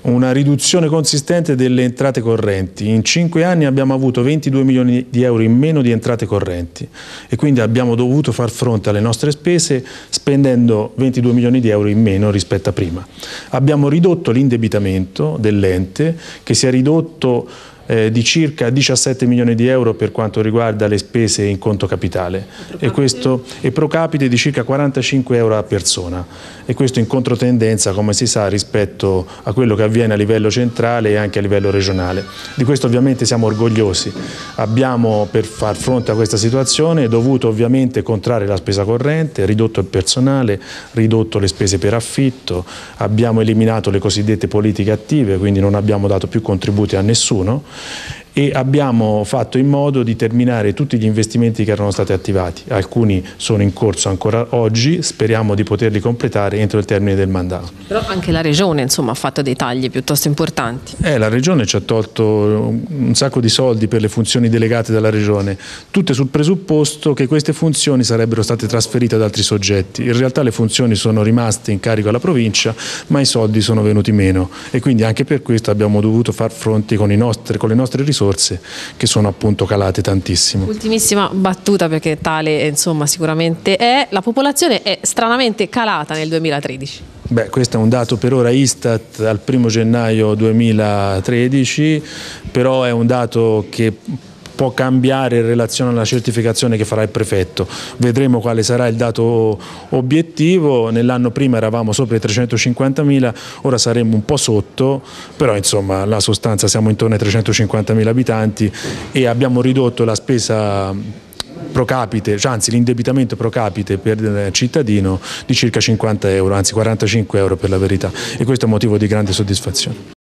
Una riduzione consistente delle entrate correnti. In 5 anni abbiamo avuto 22 milioni di euro in meno di entrate correnti e quindi abbiamo dovuto far fronte alle nostre spese spendendo 22 milioni di euro in meno rispetto a prima. Abbiamo ridotto l'indebitamento dell'ente, che si è ridotto di circa 17 milioni di euro per quanto riguarda le spese in conto capitale e pro capite di circa 45 euro a persona, e questo in controtendenza, come si sa, rispetto a quello che avviene a livello centrale e anche a livello regionale. Di questo ovviamente siamo orgogliosi. Abbiamo, per far fronte a questa situazione, dovuto ovviamente contrarre la spesa corrente, ridotto il personale, ridotto le spese per affitto, abbiamo eliminato le cosiddette politiche attive, quindi non abbiamo dato più contributi a nessuno, e abbiamo fatto in modo di terminare tutti gli investimenti che erano stati attivati. Alcuni sono in corso ancora oggi, speriamo di poterli completare entro il termine del mandato. Però anche la Regione, insomma, ha fatto dei tagli piuttosto importanti. La Regione ci ha tolto un sacco di soldi per le funzioni delegate dalla Regione, tutte sul presupposto che queste funzioni sarebbero state trasferite ad altri soggetti. In realtà le funzioni sono rimaste in carico alla provincia, ma i soldi sono venuti meno, e quindi anche per questo abbiamo dovuto far fronte con le nostre risorse, che sono appunto calate tantissimo. Ultimissima battuta, perché tale insomma sicuramente è: la popolazione è stranamente calata nel 2013. Beh, questo è un dato per ora Istat al 1° gennaio 2013, però è un dato che può cambiare in relazione alla certificazione che farà il prefetto. Vedremo quale sarà il dato obiettivo. Nell'anno prima eravamo sopra i 350.000, ora saremo un po' sotto, però insomma la sostanza siamo intorno ai 350.000 abitanti e abbiamo ridotto la spesa pro capite, cioè anzi l'indebitamento pro capite per cittadino di circa 50 euro, anzi 45 euro per la verità, e questo è un motivo di grande soddisfazione.